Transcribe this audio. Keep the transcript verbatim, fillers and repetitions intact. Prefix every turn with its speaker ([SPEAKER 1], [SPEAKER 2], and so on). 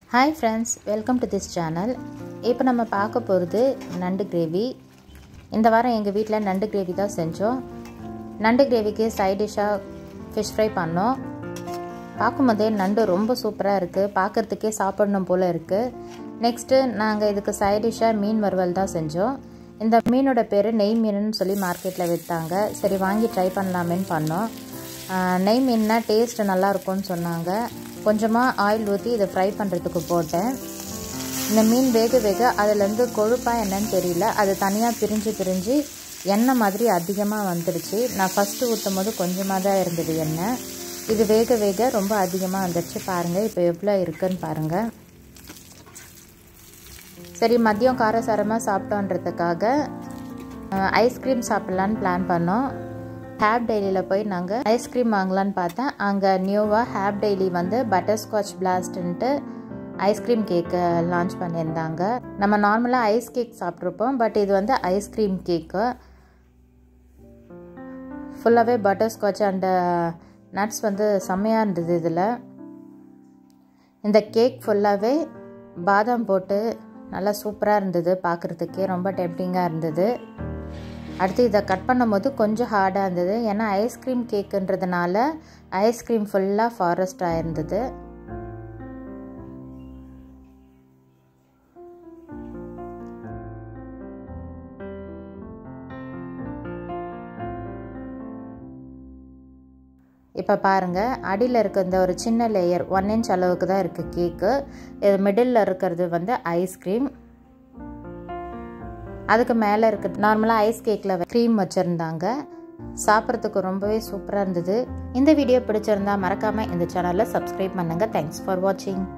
[SPEAKER 1] Hi friends, welcome to this channel. இப்போ நம்ம பார்க்க போகிறது நண்டு கிரேவி. இந்த வாரம் எங்கள் வீட்டில் நண்டு கிரேவி தான் செஞ்சோம். நண்டு கிரேவிக்கு சைட் டிஷ்ஷாக ஃபிஷ் ஃப்ரை பண்ணோம். பார்க்கும்போதே நண்டு ரொம்ப சூப்பராக இருக்குது, பார்க்குறதுக்கே சாப்பிடணும் போல் இருக்குது. நெக்ஸ்ட்டு நாங்கள் இதுக்கு சைட் டிஷ்ஷாக மீன் வறுவல் தான் செஞ்சோம். இந்த மீனோட பேர் நெய் மீனுன்னு சொல்லி மார்க்கெட்டில் விற்றாங்க. சரி வாங்கி ட்ரை பண்ணலாமேன்னு பண்ணோம். நெய் மீன்னா டேஸ்ட் நல்லாயிருக்கும்னு சொன்னாங்க. கொஞ்சமாக ஆயில் ஊற்றி இதை ஃப்ரை பண்ணுறதுக்கு போட்டேன். இந்த மீன் வேக வேக அதிலேருந்து கொழுப்பாக என்னன்னு தெரியல, அது தனியாக பிரிஞ்சு பிரிஞ்சு எண்ணெய் மாதிரி அதிகமாக வந்துடுச்சு. நான் ஃபஸ்ட்டு ஊற்றும் போது கொஞ்சமாக தான் இருந்தது எண்ணெய். இது வேக வேக ரொம்ப அதிகமாக வந்துடுச்சு. பாருங்கள் இப்போ எவ்வளோ இருக்குன்னு பாருங்கள். சரி மதியம் காரசாரமாக சாப்பிட்டோன்றதுக்காக ஐஸ்கிரீம் சாப்பிட்லான்னு பிளான் பண்ணோம். ஹேப் டெய்லியில் போய் நாங்கள் ஐஸ்கிரீம் வாங்கலான்னு பார்த்தேன். அங்கே நியூவாக ஹேப் டெய்லி வந்து பட்டர்ஸ்காட்ச் பிளாஸ்ட்டுன்ட்டு ஐஸ்கிரீம் கேக்கு லான்ச் பண்ணியிருந்தாங்க. நம்ம நார்மலாக ஐஸ் கேக் சாப்பிட்ருப்போம், பட் இது வந்து ஐஸ்கிரீம் கேக்கு. ஃபுல்லாகவே பட்டர்ஸ்காட்ச் அண்ட் நட்ஸ் வந்து செம்மையாக இருந்தது. இதில் இந்த கேக் ஃபுல்லாகவே பாதாம் போட்டு நல்லா சூப்பராக இருந்தது, பார்க்குறதுக்கே ரொம்ப டெம்ப்டிங்காக இருந்தது. அடுத்து இதை கட் பண்ணும்போது கொஞ்சம் ஹார்டாக இருந்தது, ஏன்னா ஐஸ்கிரீம் கேக்குன்றதுனால ஐஸ்கிரீம் ஃபுல்லாக ஃபாரஸ்டாக இருந்தது. இப்போ பாருங்கள், அடியில் இருக்க இந்த ஒரு சின்ன லேயர் ஒன் இன்ச் அளவுக்கு தான் இருக்குது கேக்கு. இது மிடில் இருக்கிறது வந்து ஐஸ்கிரீம். அதுக்கு மேலே இருக்க நார்மலாக ஐஸ் கேக்கில் க்ரீம் வச்சுருந்தாங்க. சாப்பிட்றதுக்கு ரொம்பவே சூப்பராக இருந்தது. இந்த வீடியோ பிடிச்சிருந்தா மறக்காமல் இந்த சேனலை சப்ஸ்கிரைப் பண்ணுங்கள். தேங்க்ஸ் ஃபார் வாட்சிங்.